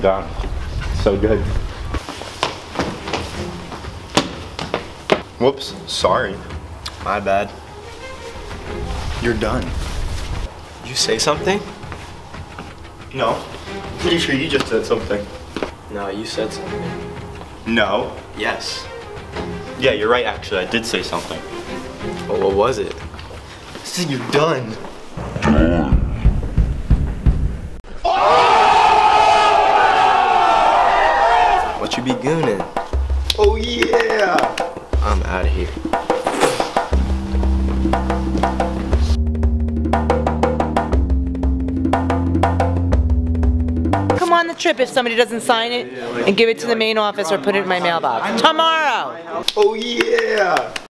god. So good. Whoops, sorry. My bad. You're done. Did you say something? No. Pretty sure you just said something. No, you said something. No. Yes. Yeah, you're right, actually. I did say something. Well, what was it? So you're done. What you be gooning? Oh, yeah! I'm out of here. Come on the trip if somebody doesn't sign it and give it to the main office or put it in my mailbox. Tomorrow! Oh, yeah!